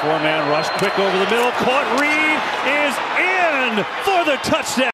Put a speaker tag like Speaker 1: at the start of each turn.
Speaker 1: Four-man rush, quick over the middle, caught. Reed is in for the touchdown.